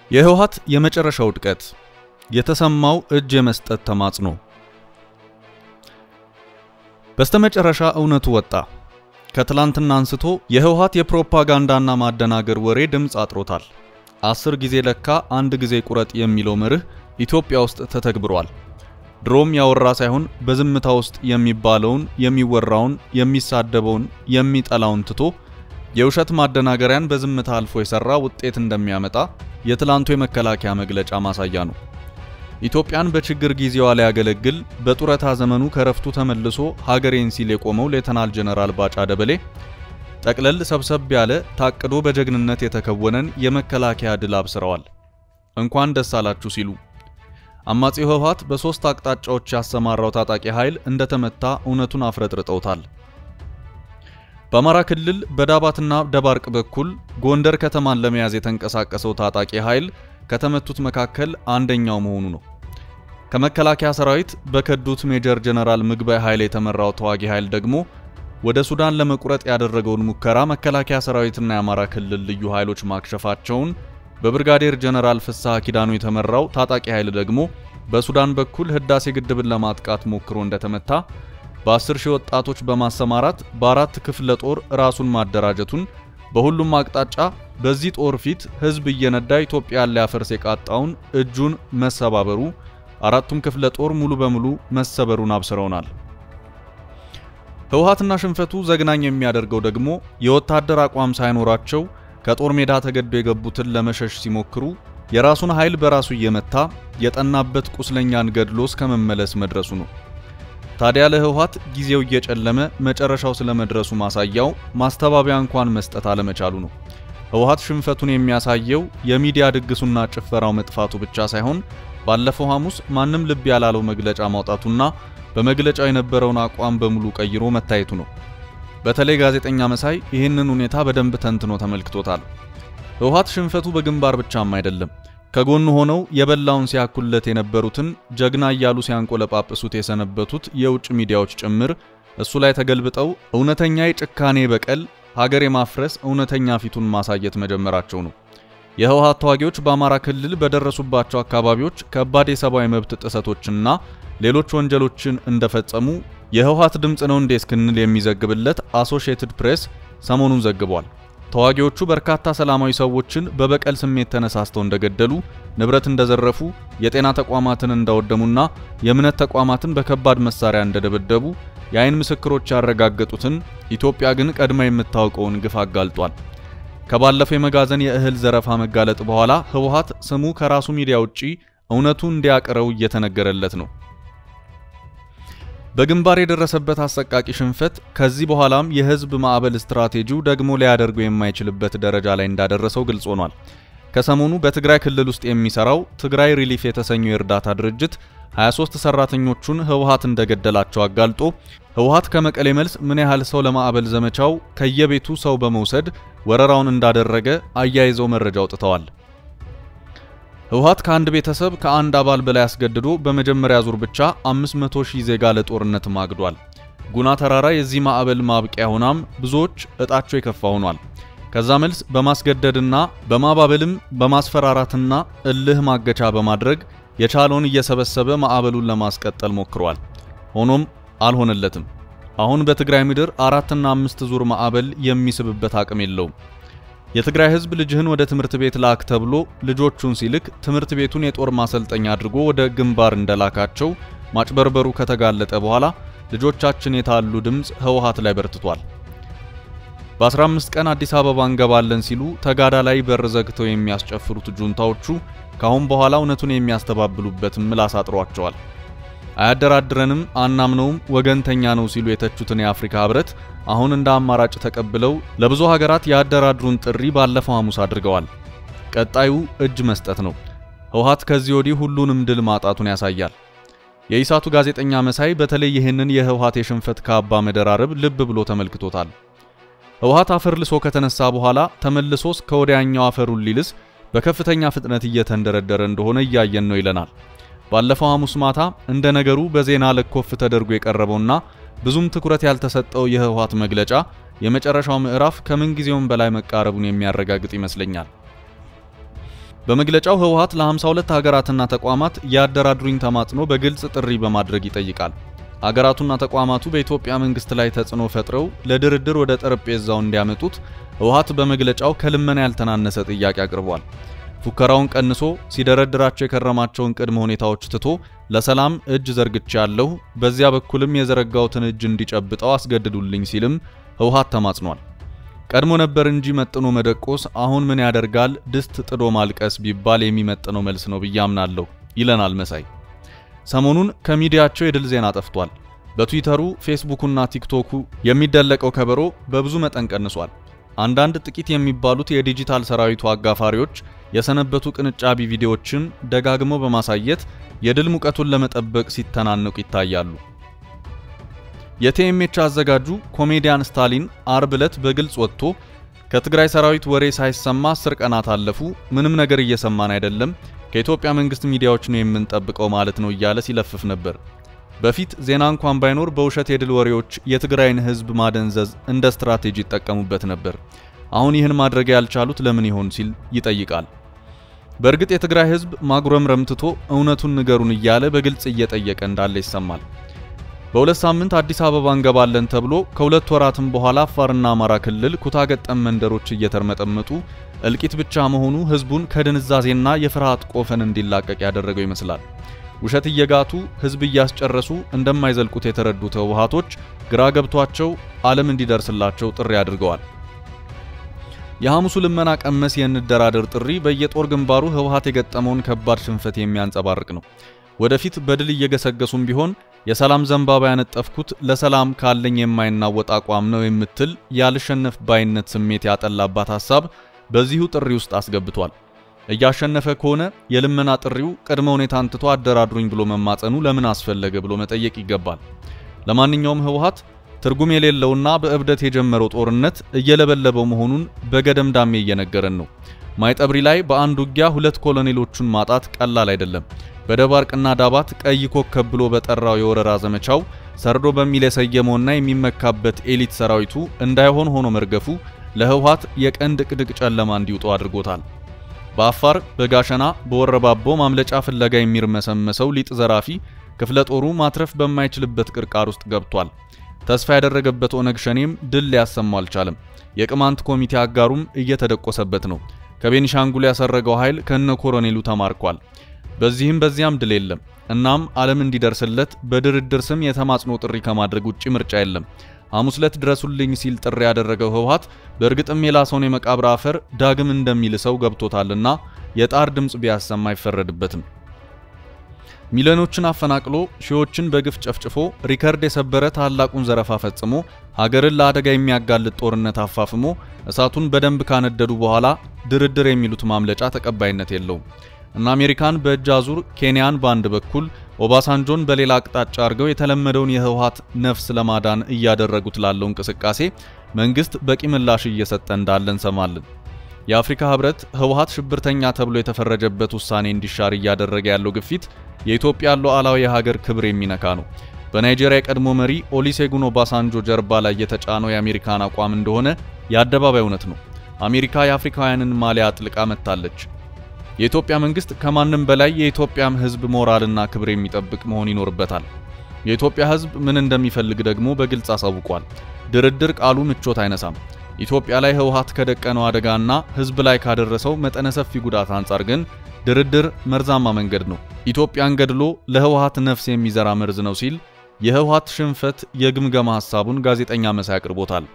የህወሓት የመጨረሻው ውድቀት የተሰማው እጅ የመስጠት ተማጽኖ በስተመጨረሻ እውነቱ ወጣ። ከትላንትና አንስቶ የህወሓት የፕሮፓጋንዳና ማደናገር ወሬ ድምጽ አጥሮታል። 10 ጊዜ ለካ አንድ ጊዜ ቁረጥ የሚለው መርህ ኢትዮጵያ ውስጥ ተተግብሯል። ድሮም ያወራ ሳይሆን በዝምታ ውስጥ የሚባለውን የሚወራውን የሚሳደበውን የሚጠላውን ትቶ የውሸት ማደናገሪያን በዝምታ አልፎ የሰራ ውጤት እንደሚያመጣ የትላንቱ የመከላከያ መግለጫ ማሳያ ነው። ኢትዮጵያን በችግር ጊዜዋ ላይ ያገለግል በጡረታ ዘመኑ ከረፍቱ ተመልሶ ሀገሬን ሲል የቆመው ሌተናል ጀነራል ባጫ ደበሌ ጠቅለል ሰብሰብ ያለ ታቅዶ በጀግንነት የተከወነን የመከላከያ ድል አብስረዋል። እንኳን ደስ አላችሁ ሲሉ አማጺው ህወሓት በሶስት አቅጣጫዎች ያሰማራው ታጣቂ ኃይል እንደተመታ እውነቱን አፍረጥርጠውታል። በአማራ ክልል በዳባትና ደባርቅ በኩል ጎንደር ከተማን ለመያዝ የተንቀሳቀሰው ታጣቂ ኃይል ከተመቱት መካከል አንደኛው መሆኑ ነው። ከመከላከያ ሰራዊት በከዱት ሜጀር ጀነራል ምግባይ ኃይል የተመራው ተዋጊ ኃይል ደግሞ ወደ ሱዳን ለመቁረጥ ያደረገውን ሙከራ መከላከያ ሰራዊትና የአማራ ክልል ልዩ ኃይሎች ማክሸፋቸውን በብርጋዴር ጀነራል ፍስሐ ኪዳኑ የተመራው ታጣቂ ኃይል ደግሞ በሱዳን በኩል ህዳሴ ግድብን ለማጥቃት ሞክሮ እንደተመታ በ10 ሺህ ወጣቶች በማሰማራት በአራት ክፍለ ጦር ራሱን ማደራጀቱን በሁሉም አቅጣጫ በዚህ ጦር ፊት ህዝብ እየነዳ ኢትዮጵያን ሊያፈርስ የቃጣውን እጁን መሰባበሩ አራቱም ክፍለ ጦር ሙሉ በሙሉ መሰበሩን አብስረውናል። ህወሓትና ሽንፈቱ ዘግናኝ የሚያደርገው ደግሞ የወታደር አቋም ሳይኖራቸው ከጦር ሜዳ ተገደው የገቡትን ለመሸሽ ሲሞክሩ የራሱን ኃይል በራሱ እየመታ የጠናበት ቁስለኛን ገድሎ እስከመመለስ መድረሱ ነው። ታዲያ ለህወሓት ጊዜው እየጨለመ መጨረሻው ስለመድረሱ ማሳያው ማስተባበያ እንኳን መስጠት አለመቻሉ ነው። ህወሓት ሽንፈቱን የሚያሳየው የሚዲያ ድግሱና ጭፈራው መጥፋቱ ብቻ ሳይሆን ባለፈው ሐሙስ ማንም ልብ ያላለው መግለጫ ማውጣቱና በመግለጫው የነበረውን አቋም በሙሉ ቀይሮ መታየቱ ነው። በተለይ ጋዜጠኛ መሳይ ይህንን ሁኔታ በደንብ ተንትኖ ተመልክቶታል። ህወሓት ሽንፈቱ በግንባር ብቻም አይደለም። ከጎኑ ሆነው የበላውን ሲያኩለት የነበሩትን ጀግና እያሉ ሲያንቆለጳጵሱት የሰነበቱት የውጭ ሚዲያዎች ጭምር እሱ ላይ ተገልብጠው እውነተኛ የጭካኔ በቀል ሀገር የማፍረስ እውነተኛ ፊቱን ማሳየት መጀመራቸው ነው። የህወሓት ተዋጊዎች በአማራ ክልል በደረሱባቸው አካባቢዎች ከባድ የሰብአዊ መብት ጥሰቶችና ሌሎች ወንጀሎችን እንደፈጸሙ የህወሓት ድምጽ ነው እንዴ እስክንል የሚዘግብለት አሶሺየትድ ፕሬስ ሰሞኑን ዘግቧል። ተዋጊዎቹ በርካታ ሰላማዊ ሰዎችን በበቀል ስሜት ተነሳስተው እንደገደሉ፣ ንብረት እንደዘረፉ፣ የጤና ተቋማትን እንዳወደሙና የእምነት ተቋማትን በከባድ መሳሪያ እንደደበደቡ የአይን ምስክሮች ያረጋገጡትን ኢትዮጵያ ግን ቀድማ የምታውቀውን ግፍ አጋልጧል። ከባለፈው የመጋዘን የእህል ዘረፋ መጋለጥ በኋላ ህወሓት ስሙ ከራሱ ሚዲያ ውጪ እውነቱ እንዲያቀረው እየተነገረለት ነው። በግንባር የደረሰበት አሰቃቂ ሽንፈት ከዚህ በኋላም የህዝብ ማዕበል ስትራቴጂው ደግሞ ሊያደርገው የማይችልበት ደረጃ ላይ እንዳደረሰው ግልጽ ሆኗል። ከሰሞኑ በትግራይ ክልል ውስጥ የሚሰራው ትግራይ ሪሊፍ የተሰኘው የእርዳታ ድርጅት 23 ሰራተኞቹን ህወሓት እንደገደላቸው አጋልጦ ህወሓት ከመቀሌ መልስ ምን ያህል ሰው ለማዕበል ዘመቻው ከየቤቱ ሰው በመውሰድ ወረራውን እንዳደረገ አያይዘው መረጃ አውጥተዋል። ህወሓት ከአንድ ቤተሰብ ከአንድ አባል በላይ አስገድዶ በመጀመሪያ ዙር ብቻ 500,000 ዜጋ ለጦርነት ማግዷል። ጉና ተራራ የዚህ ማዕበል ማብቂያ ሆናም ብዙዎች እጣቸው የከፋ ሆኗል። ከዛ መልስ በማስገደድና በማባበልም በማስፈራራትና እልህ ማገቻ በማድረግ የቻለውን እየሰበሰበ ማዕበሉን ለማስቀጠል ሞክሯል። ሆኖም አልሆነለትም። አሁን በትግራይ ምድር 4 እና 5 ዙር ማዕበል የሚስብበት አቅም የለውም። የትግራይ ህዝብ ልጅህን ወደ ትምህርት ቤት ላክ ተብሎ ልጆቹን ሲልክ ትምህርት ቤቱን የጦር ማሰልጠኛ አድርጎ ወደ ግንባር እንደላካቸው ማጭበርበሩ ከተጋለጠ በኋላ ልጆቻችን የታሉ ድምጽ ህወሓት ላይ በርትቷል። በ15 ቀን አዲስ አበባ እንገባለን ሲሉ ተጋዳ ላይ በር ዘግተው የሚያስጨፍሩት ጁንታዎቹ ካሁን በኋላ እውነቱን የሚያስተባብሉበት ምላስ አጥሯቸዋል። አያደራድረንም አናምነውም ወገንተኛ ነው ሲሉ የተቹትን የአፍሪካ ህብረት አሁን እንደ አማራጭ ተቀብለው ለብዙ ሀገራት ያደራድሩን ጥሪ ባለፈው ሐሙስ አድርገዋል። ቀጣዩ እጅ መስጠት ነው። ህወሓት ከዚህ ወዲህ ሁሉንም ድል ማጣቱን ያሳያል። የኢሳቱ ጋዜጠኛ መሳይ በተለይ ይህንን የህወሓት የሽንፈት ካባ መደራረብ ልብ ብሎ ተመልክቶታል። ህወሓት አፈር ልሶ ከተነሳ በኋላ ተመልሶስ ከወዲያኛው አፈሩን ሊልስ በከፍተኛ ፍጥነት እየተንደረደረ እንደሆነ እያየን ነው ይለናል። ባለፈው ሐሙስ ማታ እንደ ነገሩ በዜና ለኮፍ ተደርጎ የቀረበውና ብዙም ትኩረት ያልተሰጠው የህወሓት መግለጫ የመጨረሻው ምዕራፍ ከምን ጊዜውም በላይ መቃረቡን የሚያረጋግጥ ይመስለኛል። በመግለጫው ህወሓት ለ52 ሀገራትና ተቋማት ያደራድሩኝ ተማጽኖ በግልጽ ጥሪ በማድረግ ይጠይቃል። ሀገራቱና ተቋማቱ በኢትዮጵያ መንግስት ላይ ተጽዕኖ ፈጥረው ለድርድር ወደ ጠረጴዛው እንዲያመጡት ህወሓት በመግለጫው ከልመና ያልተናነሰ ጥያቄ አቅርቧል። ፉከራውን ቀንሶ ሲደረድራቸው የከረማቸውን ቅድመ ሁኔታዎች ትቶ ለሰላም እጅ ዘርግቻለሁ፣ በዚያ በኩልም የዘረጋውትን እጅ እንዲጨብጠው አስገድዱልኝ ሲልም ህወሓት ተማጽኗል። ቀድሞ ነበር እንጂ መጥኖ መደቆስ አሁን ምን ያደርጋል ድስት ጥዶ ማልቀስ ቢባል የሚመጥነው መልስ ነው ብዬ አምናለሁ ይለናል መሳይ። ሰሞኑን ከሚዲያቸው የድል ዜና ጠፍቷል። በትዊተሩ ፌስቡክና ቲክቶኩ የሚደለቀው ከበሮ በብዙ መጠን ቀንሷል። አንዳንድ ጥቂት የሚባሉት የዲጂታል ሰራዊቱ አጋፋሪዎች የሰነበቱ ቅንጫቢ ቪዲዮዎችን ደጋግመው በማሳየት የድል ሙቀቱን ለመጠበቅ ሲተናነቁ ይታያሉ። የቲኤምኤች አዘጋጁ ኮሜዲያን ስታሊን አርብ ዕለት በግልጽ ወጥቶ ከትግራይ ሰራዊት ወሬ ሳይሰማ 10 ቀናት አለፉ፣ ምንም ነገር እየሰማን አይደለም፣ ከኢትዮጵያ መንግስት ሚዲያዎች ነው የምንጠብቀው ማለት ነው እያለ ሲለፍፍ ነበር። በፊት ዜና እንኳን ባይኖር በውሸት የድል ወሬዎች የትግራይን ህዝብ ማደንዘዝ እንደ ስትራቴጂ ይጠቀሙበት ነበር። አሁን ይህን ማድረግ ያልቻሉት ለምን ይሆን ሲል ይጠይቃል። በእርግጥ የትግራይ ህዝብ ማጉረምረም ትቶ እውነቱን ንገሩን እያለ በግልጽ እየጠየቀ እንዳለ ይሰማል። በሁለት ሳምንት አዲስ አበባ እንገባለን ተብሎ ከሁለት ወራትም በኋላ አፋርና አማራ ክልል ኩታ ገጠም መንደሮች እየተርመጠመጡ እልቂት ብቻ መሆኑ ህዝቡን ከድንዛዜና የፍርሃት ቆፈን እንዲላቀቅ ያደረገው ይመስላል። ውሸት እየጋቱ ህዝብ እያስጨረሱ እንደማይዘልቁት የተረዱት ህወሓቶች ግራ ገብቷቸው ዓለም እንዲደርስላቸው ጥሪ አድርገዋል። የሐሙሱ ልመና ቀመስ የንደራደር ጥሪ በየጦር ግንባሩ ህወሓት የገጠመውን ከባድ ሽንፈት የሚያንጸባርቅ ነው። ወደፊት በድል እየገሰገሱም ቢሆን የሰላም ዘንባባ ያነጠፍኩት ለሰላም ካለኝ የማይናወጥ አቋም ነው የምትል ያልሸነፍ ባይነት ስሜት ያጠላባት ሐሳብ በዚሁ ጥሪ ውስጥ አስገብቷል። እያሸነፈ ከሆነ የልመና ጥሪው ቅድመ ሁኔታን ትቶ አደራድሩኝ ብሎ መማጸኑ ለምን አስፈለገ ብሎ መጠየቅ ይገባል። ለማንኛውም ህወሓት ትርጉም የሌለውና በእብደት የጀመረው ጦርነት እየለበለበው መሆኑን በገደምዳሜ እየነገረን ነው። ማይጠብሪ ላይ በአንድ ውጊያ 2 ኮሎኔሎቹን ማጣት ቀላል አይደለም። በደባርቅና ዳባት ቀይ ኮከብ ብሎ በጠራው የወረራ ዘመቻው ሰርዶ በሚል የሰየመውና የሚመካበት ኤሊት ሰራዊቱ እንዳይሆን ሆኖ መርገፉ ለህወሓት የቀንድ ቅድቅ ጨለማ እንዲውጡ አድርጎታል። በአፋር በጋሸና በወረባቦ ማምለጫ ፍለጋ የሚርመሰመሰው ሊጥ ዘራፊ ክፍለ ጦሩ ማትረፍ በማይችልበት ቅርቃር ውስጥ ገብቷል። ተስፋ ያደረገበት ኦነግ ሸኔም ድል ሊያሰማው አልቻለም። የቅማንት ኮሚቴ አጋሩም እየተደቆሰበት ነው። ከቤኒሻንጉል ያሰረገው ኃይል ከነ ኮሎኔሉ ተማርኳል። በዚህም በዚያም ድል የለም። እናም ዓለም እንዲደርስለት በድርድር ስም የተማጽኖ ጥሪ ከማድረግ ውጪ ምርጫ የለም። ሐሙስ ዕለት ድረሱልኝ ሲል ጥሪ ያደረገው ህወሓት በእርግጥም የላሰውን የመቃብር አፈር ዳግም እንደሚልሰው ገብቶታልና የጣር ድምጽ ቢያሰማ አይፈረድበትም። ሚሊዮኖችን አፈናቅሎ ሺዎችን በግፍ ጨፍጭፎ ሪከርድ የሰበረ ታላቁን ዘረፋ ፈጽሞ ሀገርን ለአደጋ የሚያጋልጥ ጦርነት አፋፍሞ እሳቱን በደንብ ካነደዱ በኋላ ድርድር የሚሉት ማምለጫ ተቀባይነት የለውም። እና አሜሪካን በእጅ አዙር ኬንያን በአንድ በኩል ኦባሳንጆን በሌላ አቅጣጫ አድርገው የተለመደውን የህወሓት ነፍስ ለማዳን እያደረጉት ላለው እንቅስቃሴ መንግስት በቂ ምላሽ እየሰጠ እንዳለ እንሰማለን። የአፍሪካ ህብረት ህወሓት ሽብርተኛ ተብሎ የተፈረጀበት ውሳኔ እንዲሻር እያደረገ ያለው ግፊት የኢትዮጵያ ሉዓላዊ የሀገር ክብር የሚነካ ነው። በናይጄሪያ ቀድሞ መሪ ኦሉሴጉን ኦባሳንጆ ጀርባ ላይ የተጫነው የአሜሪካን አቋም እንደሆነ የአደባባይ እውነት ነው። አሜሪካ የአፍሪካውያንን ማሊያ አጥልቃ መታለች። የኢትዮጵያ መንግስት ከማንም በላይ የኢትዮጵያም ህዝብ ሞራልና ክብር የሚጠብቅ መሆን ይኖርበታል። የኢትዮጵያ ህዝብ ምን እንደሚፈልግ ደግሞ በግልጽ አሳውቋል። ድርድር ቃሉ ምቾት አይነሳም። ኢትዮጵያ ላይ ህወሓት ከደቀነው አደጋና ህዝብ ላይ ካደረሰው መጠነ ሰፊ ጉዳት አንጻር ግን ድርድር መርዛማ መንገድ ነው። ኢትዮጵያን ገድሎ ለህወሓት ነፍስ የሚዘራ መርዝ ነው ሲል የህወሓት ሽንፈት የግምገማ ሐሳቡን ጋዜጠኛ መሳይ አቅርቦታል።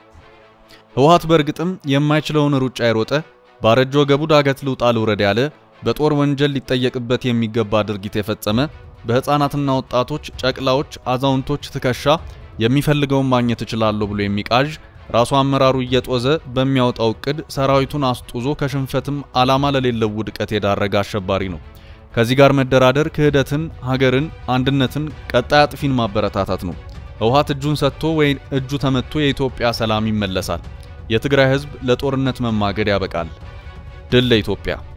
ህወሓት በእርግጥም የማይችለውን ሩጫ የሮጠ ባረጆ ገቡ ዳገት ልውጣ ልውረድ ያለ በጦር ወንጀል ሊጠየቅበት የሚገባ ድርጊት የፈጸመ በህፃናትና ወጣቶች፣ ጨቅላዎች፣ አዛውንቶች ትከሻ የሚፈልገውን ማግኘት ይችላል ብሎ የሚቃዥ ራሱ አመራሩ እየጦዘ በሚያወጣው ቅድ ሰራዊቱን አስጡዞ ከሽንፈትም ዓላማ ለሌለው ውድቀት የዳረገ አሸባሪ ነው። ከዚህ ጋር መደራደር ክህደትን፣ ሀገርን፣ አንድነትን፣ ቀጣይ አጥፊን ማበረታታት ነው። ህወሓት እጁን ሰጥቶ ወይ እጁ ተመቶ የኢትዮጵያ ሰላም ይመለሳል። የትግራይ ህዝብ ለጦርነት መማገድ ያበቃል። ድል ለኢትዮጵያ።